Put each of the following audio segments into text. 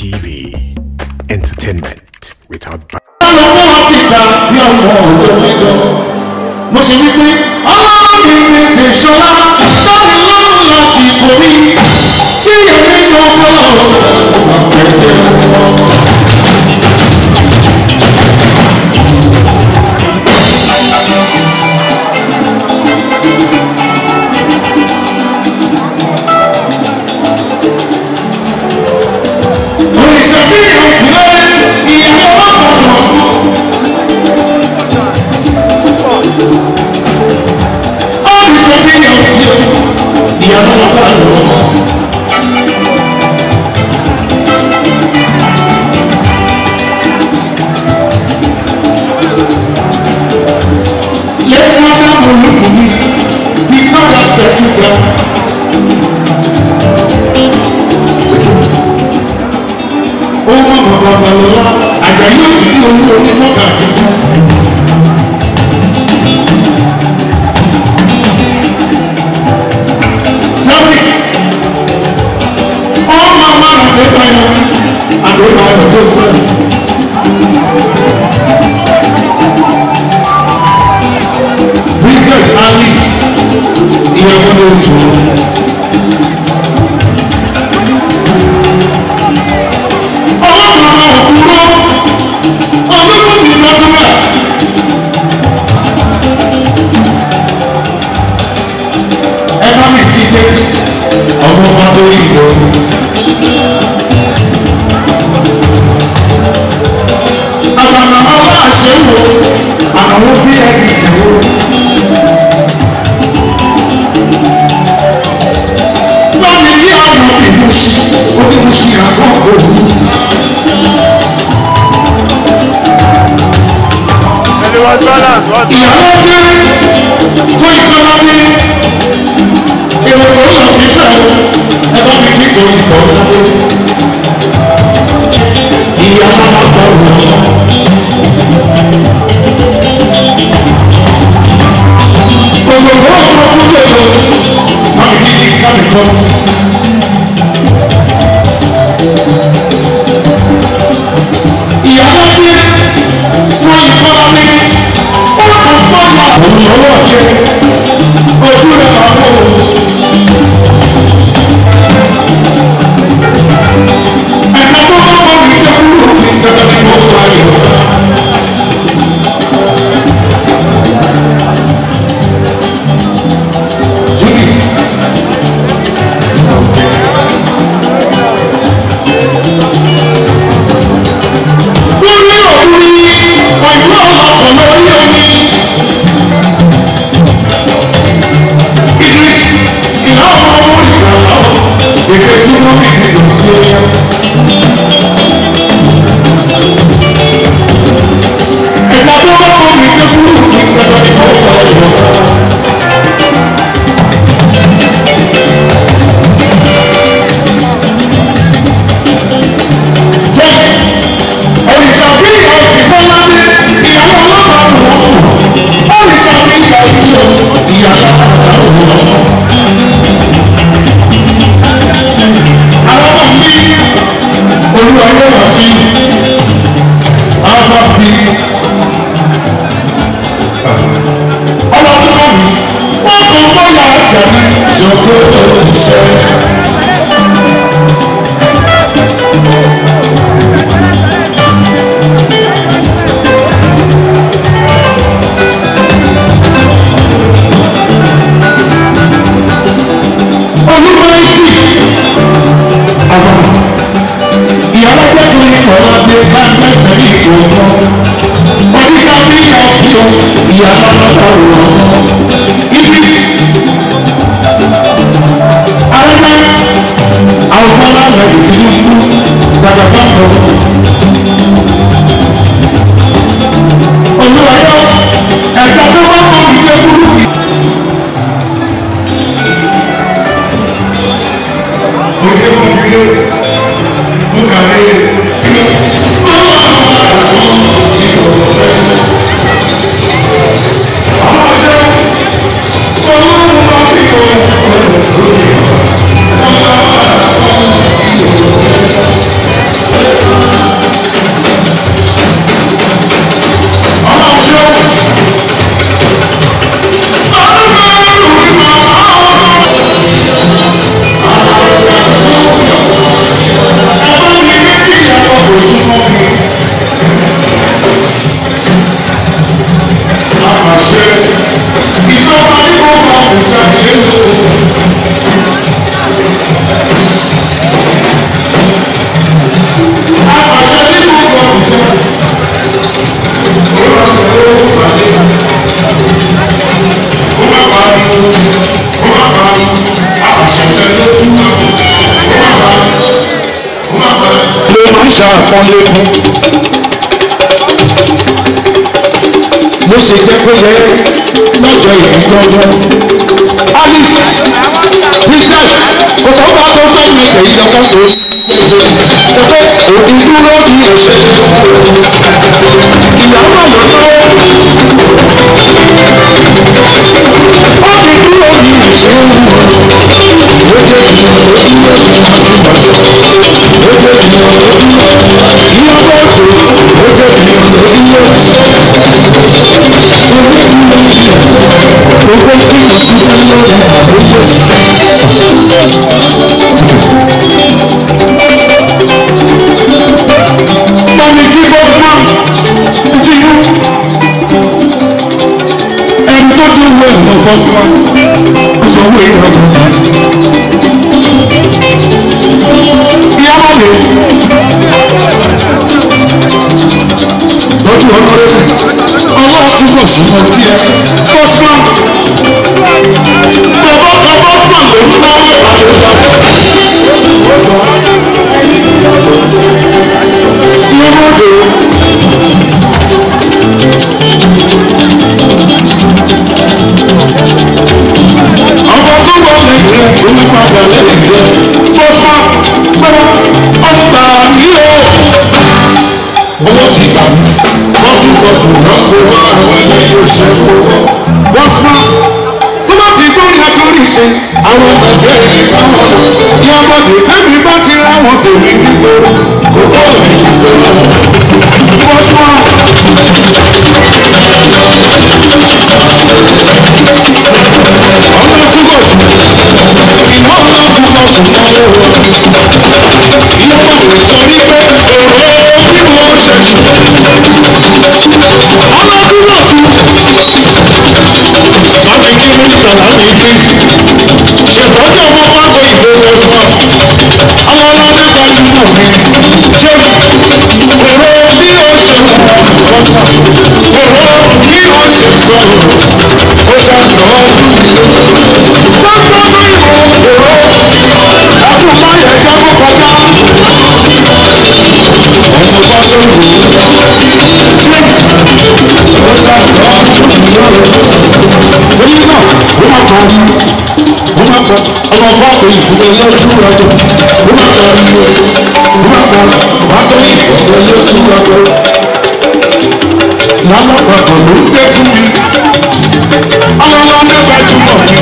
TV. Entertainment without pọ́nlé fún. Mo ṣe jẹ́ pé yẹ lọ́jọ́ ìbí gbọ́ngàn. Alice princess kò sọ fún akọ́ tó ń gbé èyí lọ́kọ́ tó sọ pé òkú dúró kí o ṣe ìyàwó àlọ́tọ́ ó ti dúró kí o ṣe ó jẹ́ ìyàwó ó jẹ́ ìyàwó ìyàwó òkè ó jẹ́ ìyàwó gbogbo tí mo ti fẹ́ lọ́wọ́ àbúrò. Mọ̀mí kí bọ́ fún ti yú. Ẹni tó dún ìwé ìlú bọ́ sí wa. Ó sọ owó ìrọ̀ kan. Ìyá máa lè. Lọ́jọ́ ọ̀nà rẹ̀ ọlọ́wọ́ túbọ̀ sí wọn kí ẹ. Bọ́sùn. Bọ́bọ́ ló ń bá lọ́mọdé. Ọmọ tó wọ lẹ́yìn rẹ̀ ló ń padà lẹ́yìn rẹ̀. Bọ́sùn ọgbà mi o. Owó ti gbà mí. Bọ́dúbọ̀dù lọ́pọ̀ wá àwọn ẹlẹ́yìn òṣèlú. Bọ́sùn tó bá ti gbórí àtúrí ṣe. Àwọn ọ̀gbẹ́ ìbáwọn lọ. Ìyàbọ̀dé ẹ̀mí bá ti ra wọn tèmi nígboro. Kò tó mi kì í sọ́nà. Bọ́sùn. Ọmọ túbọ̀ sùn. Ìmọ̀ ọmọ túbọ̀ sùn lọ́wọ́. Ìyàbọ̀dé torí pé èrò bí wọ́n ṣe sùn. Ọmọ túbọ̀ sùn. Láti kí mínísítà láti kí ṣètọ́jú ọmọ pápá ìgboro ọ̀sán. Ọlọ́lọ́dé gbajúmọ̀ mi. James èrò bí ó ṣe wù ọ̀sán. Èrò bí ó ṣe sọ̀rọ̀. Ó ṣàtọ̀ ọdún mi. Sábọ́dún ìwò èrò. Àkùkọ yẹn jẹ́ kó kọjá. Ọmọ bá tó wù ú. James ó ṣàtọ̀ ọdún mi lọ́rọ̀. Torí náà, ó máa kọ́ ọmọ bọ́ọ̀lù ìbúgbẹ́ lọ́dún lọ́dún. Ó máa kọ́ bọ́ọ̀lù ìbúgbẹ́ lọ́dún lọ́dún. Lálápapọ̀ ló ń gbé fún mi. Ọlọ́lọ́dé gbajúmọ̀ mi.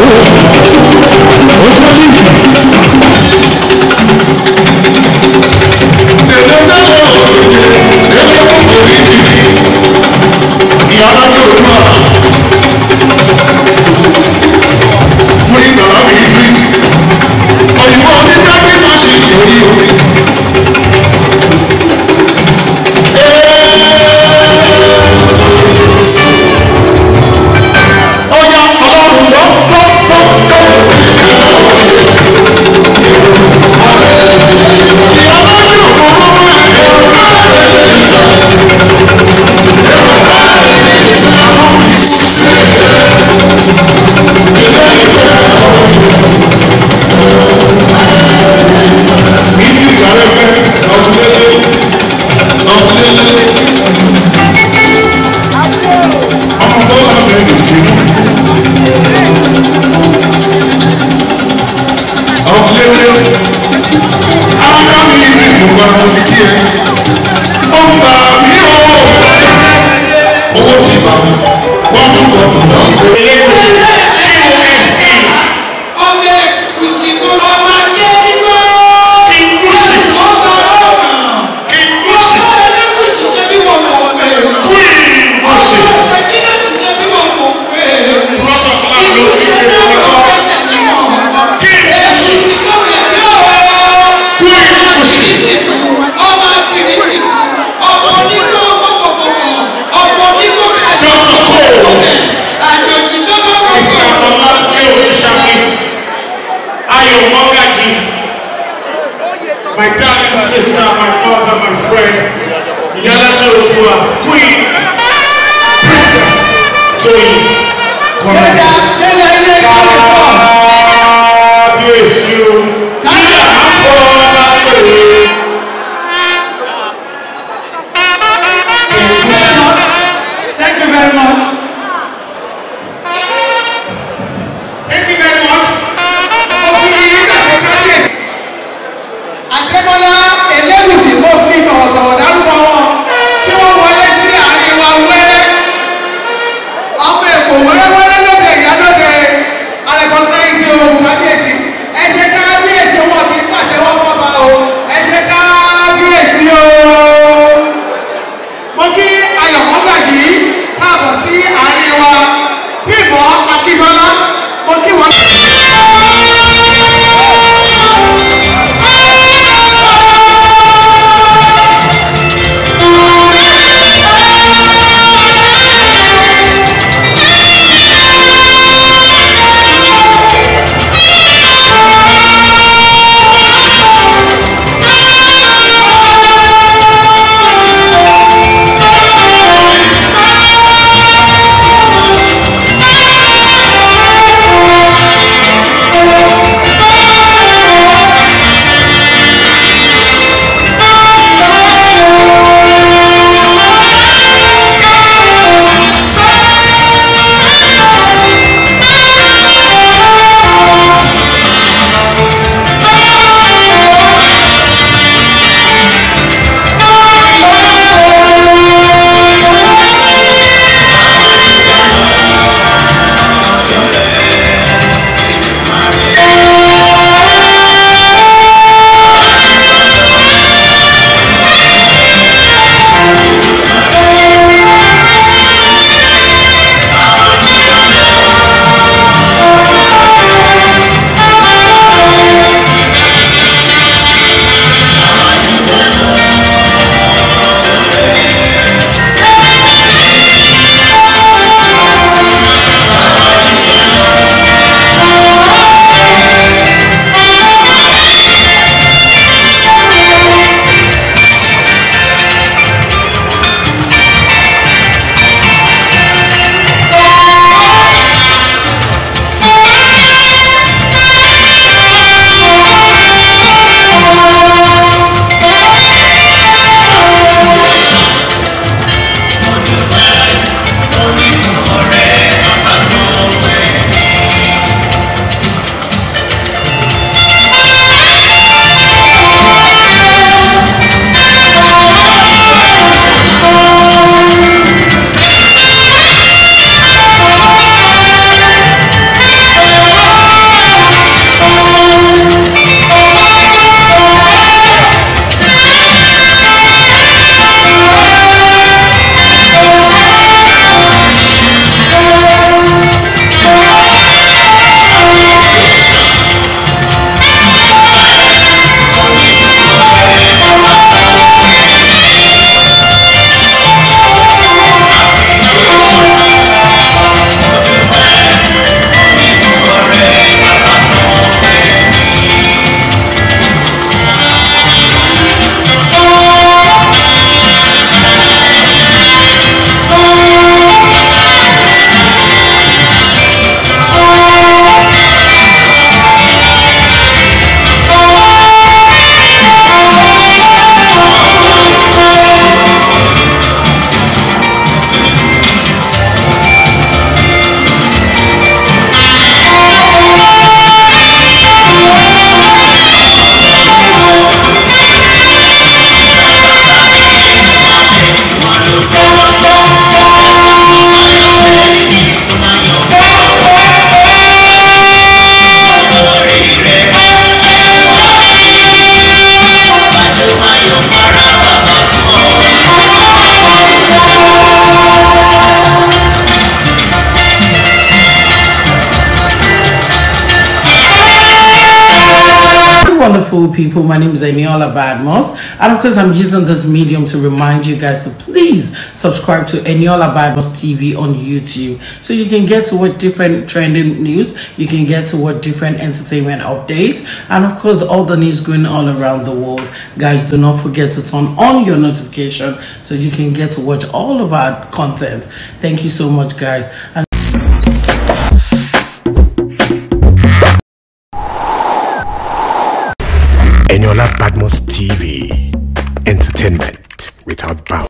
My darling sister, my mother, my friend, Yala Jorobua, Queen, Princess, Joey, God bless you. Thank you very much. Thank you very much. Adébọ́lá Elégùṣì ló fi tọ̀wọ̀tọ̀wọ̀ dárúkọ wọn tí wọ́n wọlé sí àárín wa wẹ́rẹ́. Ọmọ Èkó wẹ́rẹ́wẹ́rẹ́ lóde ìyálóde. I recognize you, kábíyèsí. Ẹ ṣe kábíyèsí. wonderful people. My name is Eniola Badmus, and of course I'm using this medium to remind you guys to please subscribe to Eniola Badmus TV on YouTube, so you can get to what different trending news, you can get to what different entertainment updates, and of course all the news going all around the world. Guys, do not forget to turn on your notification so you can get to watch all of our content. Thank you so much, guys. And Eniola Badmus TV, entertainment without bounds.